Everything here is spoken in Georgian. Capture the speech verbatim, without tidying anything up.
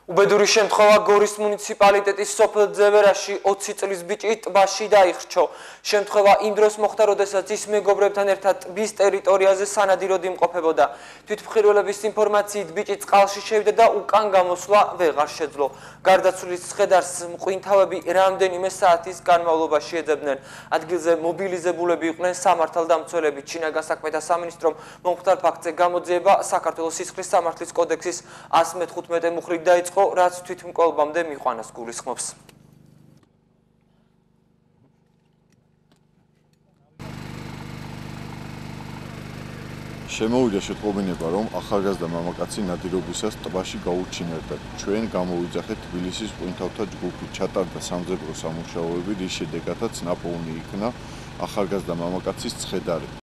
უბედური შემთხვევა გორის მუნიციპალიტეტის სოფელ ძევერაში ოცი წლის ბიჭი ტბაში დაიხრჩო. შემთხვევა იმ დროს მოხდა, როდესაც ის მეგობრებთან ერთად ტბის ტერიტორიაზე სანადიროდ იმყოფებოდა. თვითმხილველების ინფორმაციით ბიჭი წყალში შევიდა და უკან გამოსვლა ვეღარ შეძლო. გარდაცვლილის ცხედარს მყვინთავები რამდენიმე საათის განმავლობაში ეძებდნენ. ადგილზე მობილიზებულები იყვნენ სამართალდამცველები. ჩინაგან საქმეთა სამინისტრომ მომხდარ ფაქტზე გამოძიება საქართველოს სისხლის სამართლის კოდექსის ას მეთხუთმეტე მუხრით დაიწყო, რაც თვითმკვლელობამდე მიყვანას გულისხმობს. შემოვიდა შეტყობინება, რომ ახალგაზრდა მამაკაცი ნადირობისას ტბაში გაუჩინარდა. ჩვენ გამოვიძახეთ თბილისის მყვინთავთა ჯგუფი, ჩატარდა სამძებრო სამუშაოები, რის შედეგადაც ნაპოვნი იქნა ახალგაზრდა მამაკაცის ცხედარი.